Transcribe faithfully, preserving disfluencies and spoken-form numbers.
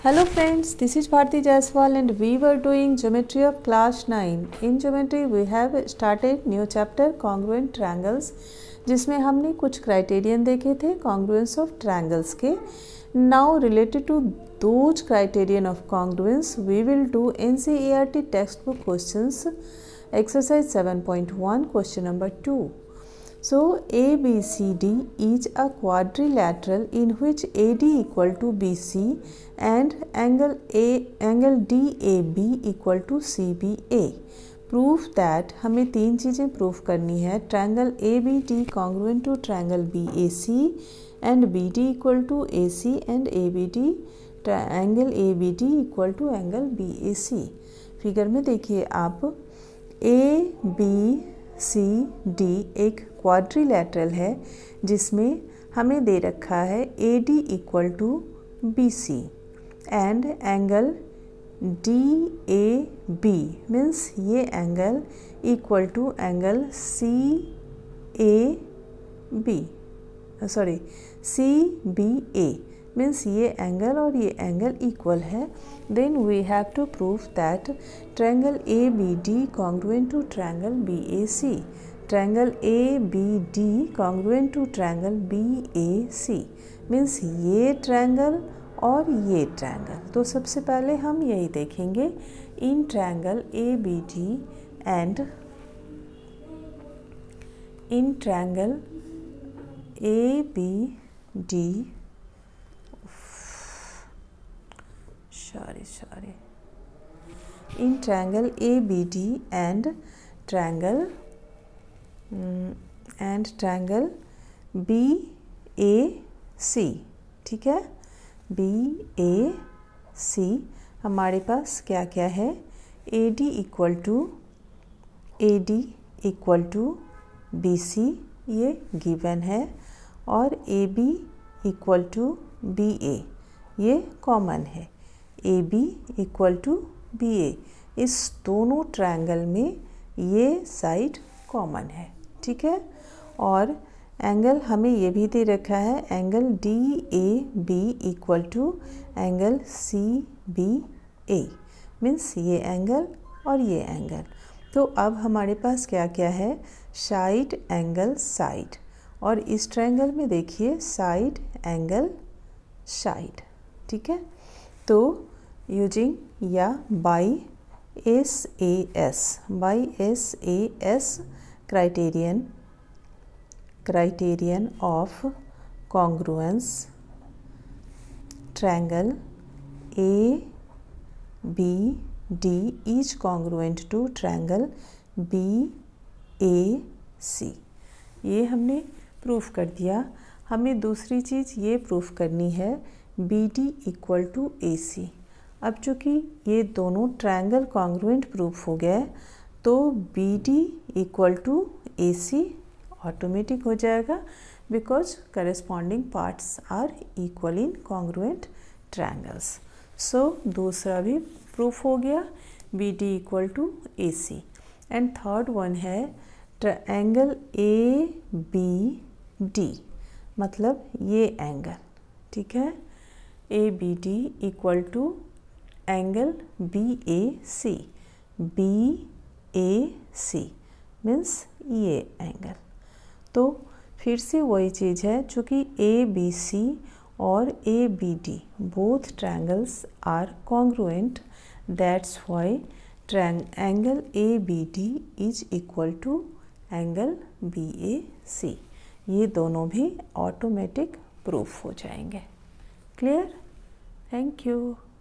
Hello friends, this is Bharti Jaiswal and we were doing geometry of class nine. In geometry we have started new chapter congruent triangles, जिसमें हमने कुछ criterion देखे थे congruence of triangles के. Now related to those criterion of congruence we will do N C E R T textbook questions. Exercise seven point one question number two. So A B C D is a quadrilateral in which A D equal to B C and angle A angle D A B equal to C B A. Proof that हमें तीन चीज़ें proof करनी है. Triangle A B D congruent to triangle B A C and B D equal to A C and A B D triangle A B D equal to angle B A C. Figure में देखिए आप A B C D एक quadrilateral है जिसमें हमें दे रखा है A D equal to B C and angle D A B means ये angle equal to angle C A B sorry C B A means ये एंगल और ये एंगल इक्वल है. Then we have to prove that triangle A B D congruent to triangle B A C. Triangle A B D congruent to triangle B A C means ये triangle और ये triangle. तो सबसे पहले हम यही देखेंगे इन triangle A B D and इन triangle A B D sorry sorry in triangle A B D and triangle um, and triangle B A C. ठीक है, B A C हमारे पास क्या क्या है. A D equal to A D equal to B C ये given है और A B equal to B A ये कॉमन है. A B equal to B A इस दोनों ट्रायंगल में ये साइड कॉमन है. ठीक है, और एंगल हमें ये भी दे रखा है angle D A B equal to angle C B A means ये एंगल और ये एंगल. तो अब हमारे पास क्या क्या है, साइड एंगल साइड, और इस ट्रायंगल में देखिए साइड एंगल साइड. ठीक है, तो यूजिंग या by S A S by S A S criterion criterion of congruence triangle A B D is congruent to triangle B A C. ये हमने प्रूफ कर दिया. हमें दूसरी चीज़ ये प्रूफ करनी है B D equal to A C. अब चूँकि ये दोनों ट्रायंगल कॉन्ग्रुएंट प्रूफ हो गया है तो B D equal to A C automatic हो जाएगा because corresponding parts are equal in congruent triangles. So दूसरा भी प्रूफ हो गया B D equal to A C. And third one है ट्रायंगल ए बी डी मतलब ये एंगल. ठीक है, A B D equal to angle B A C. B A C means ये एंगल. तो फिर से वही चीज़ है चूँकि ए बी सी और A B D both triangles are congruent that's why angle A B D is equal to angle B A C. ये दोनों भी ऑटोमेटिक प्रूफ हो जाएंगे. क्लियर? Thank you.